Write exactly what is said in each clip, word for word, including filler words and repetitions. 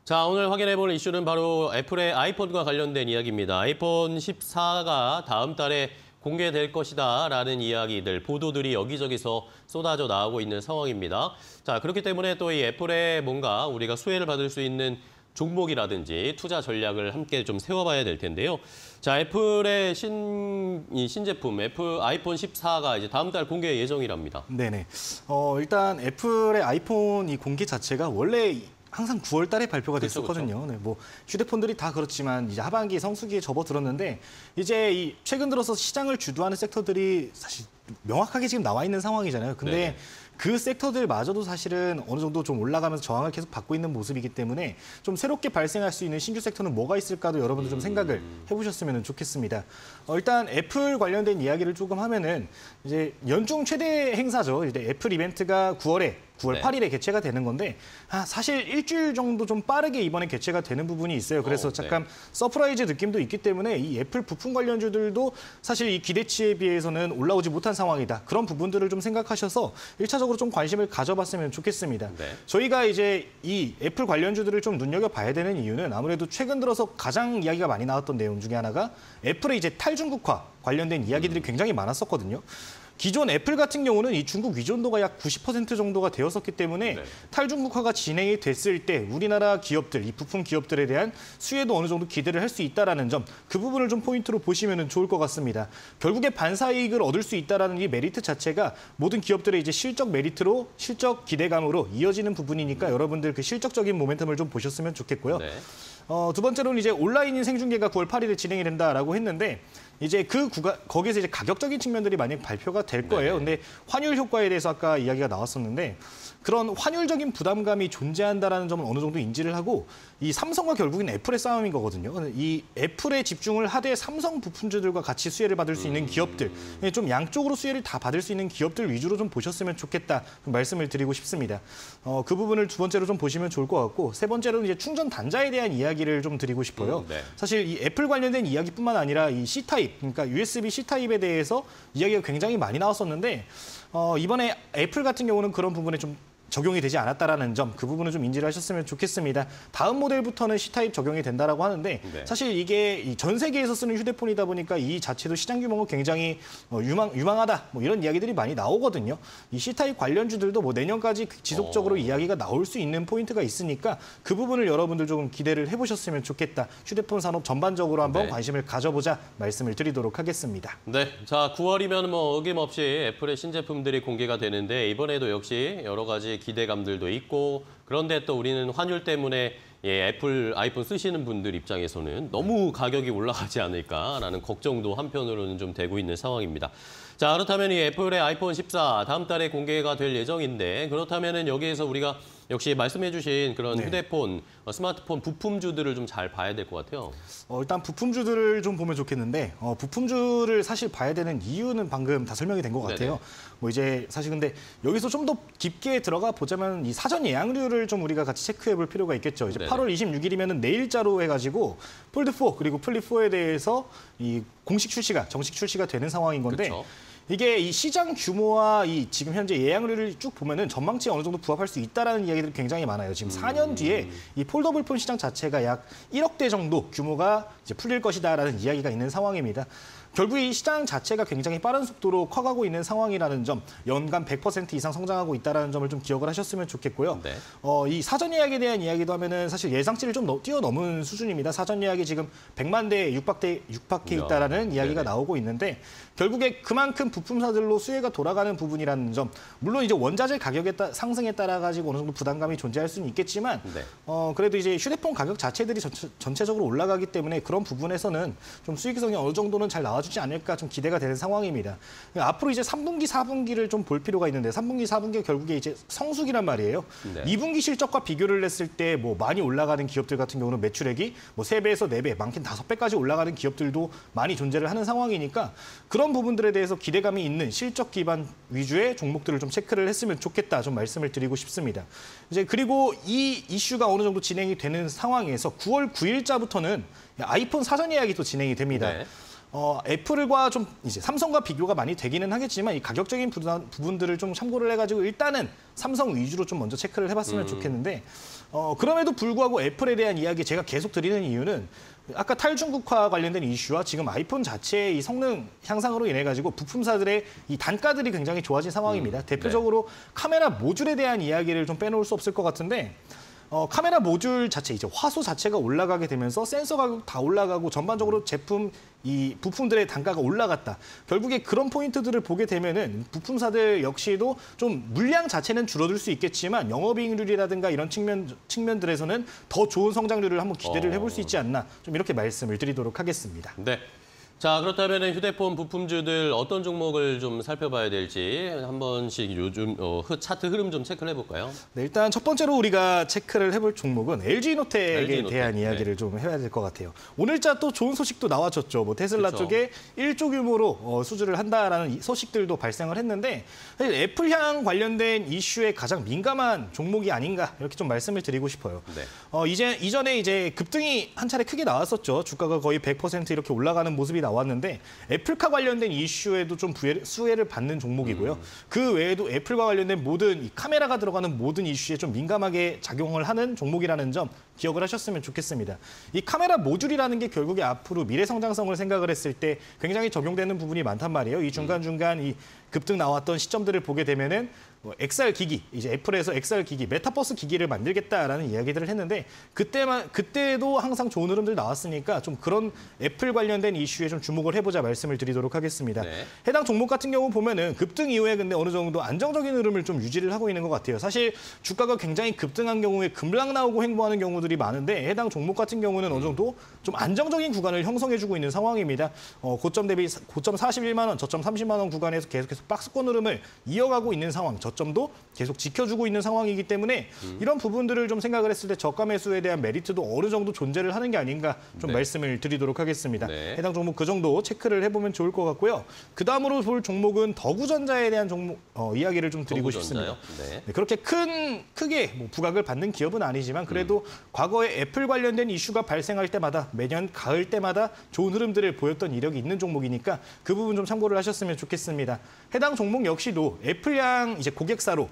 자, 오늘 확인해볼 이슈는 바로 애플의 아이폰과 관련된 이야기입니다. 아이폰 십사가 다음 달에 공개될 것이다라는 이야기들, 보도들이 여기저기서 쏟아져 나오고 있는 상황입니다. 자, 그렇기 때문에 또 이 애플의 뭔가 우리가 수혜를 받을 수 있는 종목이라든지 투자 전략을 함께 좀 세워봐야 될 텐데요. 자, 애플의 신, 이 신제품, 애플 아이폰 십사가 이제 다음 달 공개 예정이랍니다. 네네. 어, 일단 애플의 아이폰 이 공개 자체가 원래 항상 구월 달에 발표가 됐었거든요. 그쵸, 그쵸. 네, 뭐 휴대폰들이 다 그렇지만 이제 하반기 성수기에 접어들었는데 이제 이 최근 들어서 시장을 주도하는 섹터들이 사실 명확하게 지금 나와 있는 상황이잖아요. 근데 네. 그 섹터들마저도 사실은 어느 정도 좀 올라가면서 저항을 계속 받고 있는 모습이기 때문에 좀 새롭게 발생할 수 있는 신규 섹터는 뭐가 있을까도 여러분들 좀 생각을 해보셨으면 좋겠습니다. 어, 일단 애플 관련된 이야기를 조금 하면은 이제 연중 최대 행사죠. 이제 애플 이벤트가 구월에 구월 팔 일에 개최가 되는 건데 아, 사실 일주일 정도 좀 빠르게 이번에 개최가 되는 부분이 있어요. 그래서 어, 네. 잠깐 서프라이즈 느낌도 있기 때문에 이 애플 부품 관련주들도 사실 이 기대치에 비해서는 올라오지 못한 상황이다. 그런 부분들을 좀 생각하셔서 일차적으로 좀 관심을 가져봤으면 좋겠습니다. 네. 저희가 이제 이 애플 관련주들을 좀 눈여겨봐야 되는 이유는 아무래도 최근 들어서 가장 이야기가 많이 나왔던 내용 중에 하나가 애플의 이제 탈중국화 관련된 이야기들이 음. 굉장히 많았었거든요. 기존 애플 같은 경우는 이 중국 의존도가 약 구십 퍼센트 정도가 되었었기 때문에 네. 탈중국화가 진행이 됐을 때 우리나라 기업들, 이 부품 기업들에 대한 수혜도 어느 정도 기대를 할 수 있다는 점, 그 부분을 좀 포인트로 보시면 좋을 것 같습니다. 결국에 반사이익을 얻을 수 있다는 이 메리트 자체가 모든 기업들의 이제 실적 메리트로, 실적 기대감으로 이어지는 부분이니까 음. 여러분들 그 실적적인 모멘텀을 좀 보셨으면 좋겠고요. 네. 어, 두 번째로는 이제 온라인인 생중계가 구월 팔 일에 진행이 된다라고 했는데 이제 그 구가 거기에서 이제 가격적인 측면들이 만약 발표가 될 거예요. 네네. 근데 환율 효과에 대해서 아까 이야기가 나왔었는데 그런 환율적인 부담감이 존재한다라는 점을 어느 정도 인지를 하고 이 삼성과 결국엔 애플의 싸움인 거거든요. 이 애플에 집중을 하되 삼성 부품주들과 같이 수혜를 받을 수 있는 기업들, 좀 양쪽으로 수혜를 다 받을 수 있는 기업들 위주로 좀 보셨으면 좋겠다 좀 말씀을 드리고 싶습니다. 어, 그 부분을 두 번째로 좀 보시면 좋을 것 같고 세 번째로는 이제 충전 단자에 대한 이야기를 좀 드리고 싶어요. 음, 네. 사실 이 애플 관련된 이야기뿐만 아니라 이 C타입, 그러니까 유에스비 C타입에 대해서 이야기가 굉장히 많이 나왔었는데 어, 이번에 애플 같은 경우는 그런 부분에 좀 적용이 되지 않았다라는 점, 그 부분을 좀 인지를 하셨으면 좋겠습니다. 다음 모델부터는 C타입 적용이 된다라고 하는데 네. 사실 이게 전 세계에서 쓰는 휴대폰이다 보니까 이 자체도 시장 규모가 굉장히 유망, 유망하다 뭐 이런 이야기들이 많이 나오거든요. 이 C타입 관련주들도 뭐 내년까지 지속적으로 오. 이야기가 나올 수 있는 포인트가 있으니까 그 부분을 여러분들 조금 기대를 해보셨으면 좋겠다. 휴대폰 산업 전반적으로 한번 네. 관심을 가져보자 말씀을 드리도록 하겠습니다. 네, 자 구월이면 뭐 어김없이 애플의 신제품들이 공개가 되는데 이번에도 역시 여러 가지 기대감들도 있고 그런데 또 우리는 환율 때문에 예, 애플 아이폰 쓰시는 분들 입장에서는 너무 가격이 올라가지 않을까라는 걱정도 한편으로는 좀 되고 있는 상황입니다. 자, 그렇다면 이 애플의 아이폰 십사 다음 달에 공개가 될 예정인데 그렇다면은 여기에서 우리가 역시 말씀해주신 그런 네. 휴대폰, 스마트폰 부품주들을 좀 잘 봐야 될 것 같아요. 어, 일단 부품주들을 좀 보면 좋겠는데 어, 부품주를 사실 봐야 되는 이유는 방금 다 설명이 된 것 같아요. 네네. 뭐 이제 사실 근데 여기서 좀 더 깊게 들어가 보자면 이 사전 예약률을 좀 우리가 같이 체크해볼 필요가 있겠죠. 이제 네네. 팔월 이십육일이면은 내일자로 해가지고 폴드 사 그리고 플립 사에 대해서 이 공식 출시가 정식 출시가 되는 상황인 건데. 그쵸. 이게 이 시장 규모와 이 지금 현재 예약률을 쭉 보면은 전망치에 어느 정도 부합할 수 있다라는 이야기들이 굉장히 많아요. 지금 사 년 뒤에 이 폴더블 폰 시장 자체가 약 일억 대 정도 규모가 이제 풀릴 것이다라는 이야기가 있는 상황입니다. 결국 이 시장 자체가 굉장히 빠른 속도로 커가고 있는 상황이라는 점, 연간 백 퍼센트 이상 성장하고 있다는 점을 좀 기억을 하셨으면 좋겠고요. 네. 어, 이 사전 예약에 대한 이야기도 하면은 사실 예상치를 좀 뛰어넘은 수준입니다. 사전 예약이 지금 백만 대에 육박해, 육박해 있다라는 이야, 이야기가 네네. 나오고 있는데 결국에 그만큼 부품사들로 수혜가 돌아가는 부분이라는 점, 물론 이제 원자재 가격의 따, 상승에 따라 가지고 어느 정도 부담감이 존재할 수는 있겠지만 네. 어, 그래도 이제 휴대폰 가격 자체들이 전체, 전체적으로 올라가기 때문에 그런 부분에서는 좀 수익성이 어느 정도는 잘 나와 주지 않을까 좀 기대가 되는 상황입니다. 앞으로 이제 삼 분기, 사 분기를 좀 볼 필요가 있는데 삼 분기, 사 분기가 결국에 이제 성수기란 말이에요. 네. 이 분기 실적과 비교를 했을 때 뭐 많이 올라가는 기업들 같은 경우는 매출액이 뭐 세 배에서 네 배, 많게는 다섯 배까지 올라가는 기업들도 많이 존재를 하는 상황이니까 그런 부분들에 대해서 기대감이 있는 실적 기반 위주의 종목들을 좀 체크를 했으면 좋겠다 좀 말씀을 드리고 싶습니다. 이제 그리고 이 이슈가 어느 정도 진행이 되는 상황에서 구월 구일자부터는 아이폰 사전 예약이 또 진행이 됩니다. 네. 어, 애플과 좀 이제 삼성과 비교가 많이 되기는 하겠지만 이 가격적인 부분, 부분들을 좀 참고를 해가지고 일단은 삼성 위주로 좀 먼저 체크를 해봤으면 음. 좋겠는데 어, 그럼에도 불구하고 애플에 대한 이야기 제가 계속 드리는 이유는 아까 탈중국화 관련된 이슈와 지금 아이폰 자체의 이 성능 향상으로 인해 가지고 부품사들의 이 단가들이 굉장히 좋아진 상황입니다. 음, 대표적으로 카메라 모듈에 대한 이야기를 좀 빼놓을 수 없을 것 같은데 어, 카메라 모듈 자체, 이제 화소 자체가 올라가게 되면서 센서 가격 다 올라가고 전반적으로 제품 이 부품들의 단가가 올라갔다. 결국에 그런 포인트들을 보게 되면은 부품사들 역시도 좀 물량 자체는 줄어들 수 있겠지만 영업이익률이라든가 이런 측면 측면들에서는 더 좋은 성장률을 한번 기대를 해볼 수 있지 않나. 좀 이렇게 말씀을 드리도록 하겠습니다. 네. 자, 그렇다면 휴대폰 부품주들 어떤 종목을 좀 살펴봐야 될지 한 번씩 요즘 어, 차트 흐름 좀 체크를 해볼까요? 네, 일단 첫 번째로 우리가 체크를 해볼 종목은 엘지노텍에 엘지노텍, 대한 이야기를 네. 좀 해야 될 것 같아요. 오늘자 또 좋은 소식도 나와줬죠. 뭐 테슬라 그렇죠. 쪽에 일조 규모로 어, 수주를 한다라는 소식들도 발생을 했는데 사실 애플향 관련된 이슈에 가장 민감한 종목이 아닌가 이렇게 좀 말씀을 드리고 싶어요. 네. 어, 이제 이전에 이제 급등이 한 차례 크게 나왔었죠. 주가가 거의 백 퍼센트 이렇게 올라가는 모습이 나왔는데 애플카 관련된 이슈에도 좀 부해, 수혜를 받는 종목이고요. 음. 그 외에도 애플과 관련된 모든 이 카메라가 들어가는 모든 이슈에 좀 민감하게 작용을 하는 종목이라는 점 기억을 하셨으면 좋겠습니다. 이 카메라 모듈이라는 게 결국에 앞으로 미래 성장성을 생각을 했을 때 굉장히 적용되는 부분이 많단 말이에요. 이 중간중간 이 급등 나왔던 시점들을 보게 되면은 뭐 엑스알 기기, 이제 애플에서 엑스알 기기, 메타버스 기기를 만들겠다라는 이야기들을 했는데 그때만 그때도 항상 좋은 흐름들 나왔으니까 좀 그런 애플 관련된 이슈에 좀 주목을 해보자 말씀을 드리도록 하겠습니다. 네. 해당 종목 같은 경우 보면은 급등 이후에 근데 어느 정도 안정적인 흐름을 좀 유지를 하고 있는 것 같아요. 사실 주가가 굉장히 급등한 경우에 급락 나오고 횡보하는 경우들이 많은데 해당 종목 같은 경우는 어느 정도 좀 안정적인 구간을 형성해주고 있는 상황입니다. 어, 고점 대비 고점 사십일만 원, 저점 삼십만 원 구간에서 계속해서 박스권 흐름을 이어가고 있는 상황. 저점도 계속 지켜주고 있는 상황이기 때문에 음. 이런 부분들을 좀 생각을 했을 때 저가 매수에 대한 메리트도 어느 정도 존재를 하는 게 아닌가 좀 네. 말씀을 드리도록 하겠습니다. 네. 해당 종목 그 정도 체크를 해보면 좋을 것 같고요. 그 다음으로 볼 종목은 더구전자에 대한 종목 어, 이야기를 좀 드리고 더구전자요? 싶습니다. 네. 네, 그렇게 큰 크게 뭐 부각을 받는 기업은 아니지만 그래도 음. 과거에 애플 관련된 이슈가 발생할 때마다 매년 가을 때마다 좋은 흐름들을 보였던 이력이 있는 종목이니까 그 부분 좀 참고를 하셨으면 좋겠습니다. 해당 종목 역시도 애플향 이제 고객사로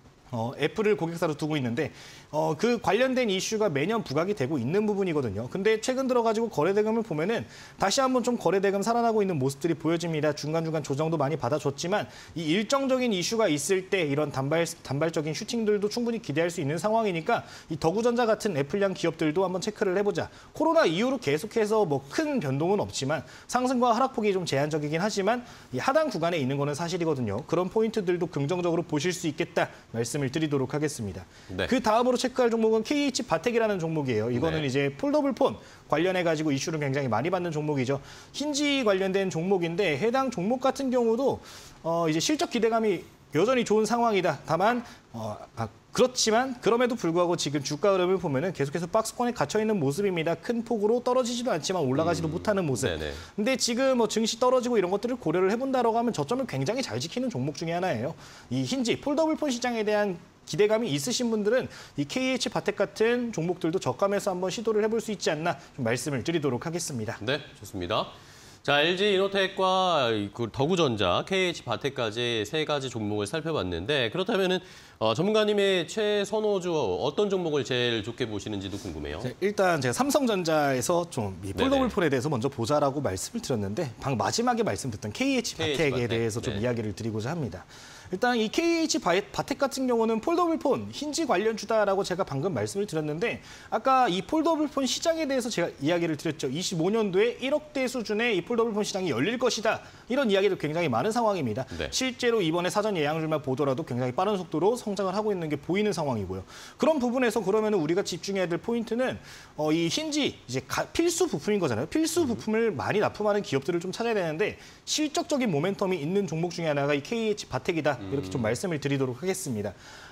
어, 애플을 고객사로 두고 있는데 어, 그 관련된 이슈가 매년 부각이 되고 있는 부분이거든요. 근데 최근 들어가지고 거래대금을 보면은 다시 한번 좀 거래대금 살아나고 있는 모습들이 보여집니다. 중간중간 조정도 많이 받아줬지만 이 일정적인 이슈가 있을 때 이런 단발, 단발적인 슈팅들도 충분히 기대할 수 있는 상황이니까 이 더구전자 같은 애플향 기업들도 한번 체크를 해보자. 코로나 이후로 계속해서 뭐 큰 변동은 없지만 상승과 하락폭이 좀 제한적이긴 하지만 이 하단 구간에 있는 거는 사실이거든요. 그런 포인트들도 긍정적으로 보실 수 있겠다 말씀을 드리도록 하겠습니다. 네. 그 다음으로 체크할 종목은 케이에이치 바텍이라는 종목이에요. 이거는 네. 이제 폴더블 폰 관련해가지고 이슈를 굉장히 많이 받는 종목이죠. 힌지 관련된 종목인데 해당 종목 같은 경우도 어, 이제 실적 기대감이 여전히 좋은 상황이다. 다만 어, 아, 그렇지만 그럼에도 불구하고 지금 주가 흐름을 보면은 계속해서 박스권에 갇혀 있는 모습입니다. 큰 폭으로 떨어지지도 않지만 올라가지도 음, 못하는 모습. 네네. 근데 지금 뭐 증시 떨어지고 이런 것들을 고려를 해본다라고 하면 저점을 굉장히 잘 지키는 종목 중에 하나예요. 이 힌지 폴더블 폰 시장에 대한 기대감이 있으신 분들은 이 케이에이치 바텍 같은 종목들도 저감에서 한번 시도를 해볼 수 있지 않나 좀 말씀을 드리도록 하겠습니다. 네, 좋습니다. 자, 엘지 이노텍과 그 더구전자, 케이에이치 바텍까지 세 가지 종목을 살펴봤는데 그렇다면은 어, 전문가님의 최선호주 어떤 종목을 제일 좋게 보시는지도 궁금해요. 네, 일단 제가 삼성전자에서 좀 이 폴더블폰에 대해서 먼저 보자라고 말씀을 드렸는데 방금 마지막에 말씀드렸던 케이에이치 바텍에 바텍. 대해서 좀 네. 이야기를 드리고자 합니다. 일단 이 케이에이치 바텍 같은 경우는 폴더블폰 힌지 관련주다라고 제가 방금 말씀을 드렸는데 아까 이 폴더블폰 시장에 대해서 제가 이야기를 드렸죠. 이십오 년도에 일억대 수준의 이 폴더블폰 시장이 열릴 것이다. 이런 이야기도 굉장히 많은 상황입니다. 네. 실제로 이번에 사전 예약률만 보더라도 굉장히 빠른 속도로 성장을 하고 있는 게 보이는 상황이고요. 그런 부분에서 그러면 우리가 집중해야 될 포인트는 어, 이 힌지 이제 가, 필수 부품인 거잖아요. 필수 부품을 많이 납품하는 기업들을 좀 찾아야 되는데 실적적인 모멘텀이 있는 종목 중에 하나가 이 케이에이치 바텍이다. 이렇게 좀 말씀을 드리도록 하겠습니다.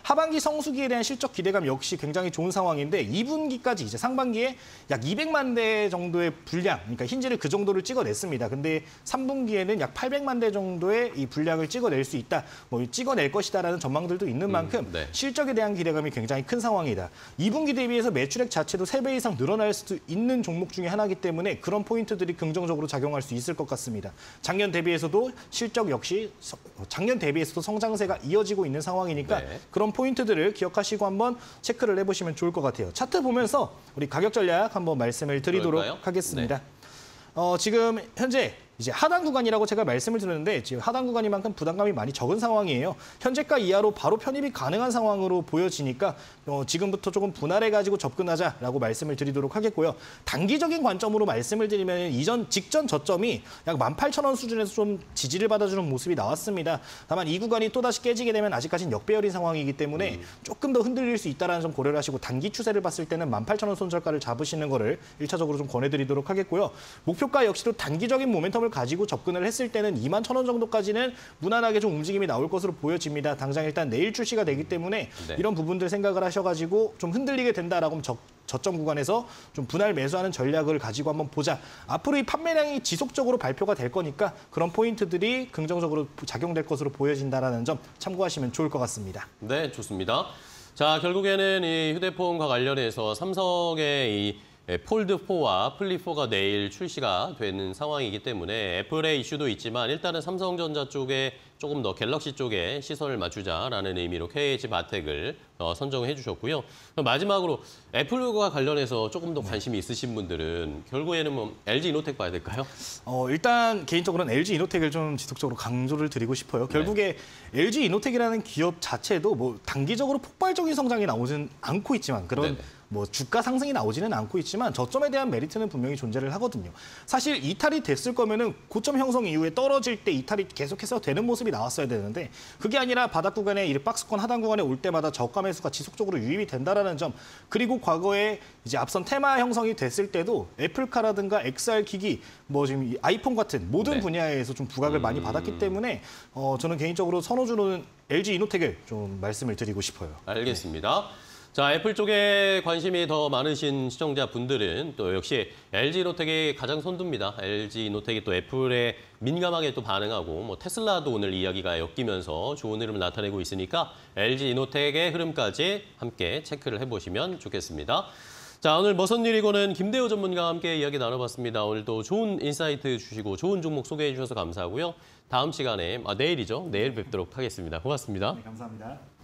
하반기 성수기에 대한 실적 기대감 역시 굉장히 좋은 상황인데 이 분기까지 이제 상반기에 약 이백만 대 정도의 분량, 그러니까 힌지를 그 정도를 찍어냈습니다. 근데 삼 분기에는 약 팔백만 대 정도의 이 분량을 찍어낼 수 있다, 뭐 찍어낼 것이다라는 전망들도 있는 만큼 음, 네. 실적에 대한 기대감이 굉장히 큰 상황이다. 이 분기 대비해서 매출액 자체도 세 배 이상 늘어날 수도 있는 종목 중에 하나이기 때문에 그런 포인트들이 긍정적으로 작용할 수 있을 것 같습니다. 작년 대비해서도 실적 역시 작년 대비해서도 성장세가 이어지고 있는 상황이니까 네. 그런 포인트들을 기억하시고 한번 체크를 해보시면 좋을 것 같아요. 차트 보면서 우리 가격 전략 한번 말씀을 드리도록 그럴까요? 하겠습니다. 네. 어, 지금 현재 이제 하단 구간이라고 제가 말씀을 드렸는데 지금 하단 구간이만큼 부담감이 많이 적은 상황이에요. 현재가 이하로 바로 편입이 가능한 상황으로 보여지니까 어, 지금부터 조금 분할해가지고 접근하자라고 말씀을 드리도록 하겠고요. 단기적인 관점으로 말씀을 드리면 이전 직전 저점이 약 만 팔천 원 수준에서 좀 지지를 받아주는 모습이 나왔습니다. 다만 이 구간이 또다시 깨지게 되면 아직까지는 역배열인 상황이기 때문에 음. 조금 더 흔들릴 수 있다는 점 고려를 하시고 단기 추세를 봤을 때는 만 팔천 원 손절가를 잡으시는 거를 일차적으로 좀 권해드리도록 하겠고요. 목표가 역시도 단기적인 모멘텀을 가지고 접근을 했을 때는 이만 천 원 정도까지는 무난하게 좀 움직임이 나올 것으로 보여집니다. 당장 일단 내일 출시가 되기 때문에 네. 이런 부분들 생각을 하셔가지고 좀 흔들리게 된다라고 하면 저, 저점 구간에서 좀 분할 매수하는 전략을 가지고 한번 보자. 앞으로 이 판매량이 지속적으로 발표가 될 거니까 그런 포인트들이 긍정적으로 작용될 것으로 보여진다는 점 참고하시면 좋을 것 같습니다. 네, 좋습니다. 자, 결국에는 이 휴대폰과 관련해서 삼성의 이 폴드 포와 플립 포가 내일 출시가 되는 상황이기 때문에 애플의 이슈도 있지만 일단은 삼성전자 쪽에 조금 더 갤럭시 쪽에 시선을 맞추자라는 의미로 케이에이치 바텍을 어, 선정해 주셨고요. 마지막으로 애플과 관련해서 조금 더 관심이 있으신 분들은 결국에는 뭐 엘지 이노텍 봐야 될까요? 어, 일단 개인적으로는 엘지 이노텍을 좀 지속적으로 강조를 드리고 싶어요. 결국에 네. 엘지 이노텍이라는 기업 자체도 뭐 단기적으로 폭발적인 성장이 나오진 않고 있지만 그런 네네. 뭐 주가 상승이 나오지는 않고 있지만 저점에 대한 메리트는 분명히 존재를 하거든요. 사실 이탈이 됐을 거면은 고점 형성 이후에 떨어질 때 이탈이 계속해서 되는 모습이 나왔어야 되는데 그게 아니라 바닥 구간에 이 박스권 하단 구간에 올 때마다 저가 매수가 지속적으로 유입이 된다라는 점, 그리고 과거에 이제 앞선 테마 형성이 됐을 때도 애플카라든가 엑스알 기기, 뭐 지금 아이폰 같은 모든 네. 분야에서 좀 부각을 음... 많이 받았기 때문에 어, 저는 개인적으로 선호주로는 엘지 이노텍을 좀 말씀을 드리고 싶어요. 알겠습니다. 네. 자, 애플 쪽에 관심이 더 많으신 시청자분들은 또 역시 엘지 이노텍이 가장 선두입니다. 엘지 이노텍이 또 애플에 민감하게 또 반응하고 뭐 테슬라도 오늘 이야기가 엮이면서 좋은 흐름을 나타내고 있으니까 엘지 이노텍의 흐름까지 함께 체크를 해보시면 좋겠습니다. 자, 오늘 머선일이고는 김대호 전문가와 함께 이야기 나눠봤습니다. 오늘도 좋은 인사이트 주시고 좋은 종목 소개해 주셔서 감사하고요. 다음 시간에, 아, 내일이죠. 내일 뵙도록 하겠습니다. 고맙습니다. 네, 감사합니다.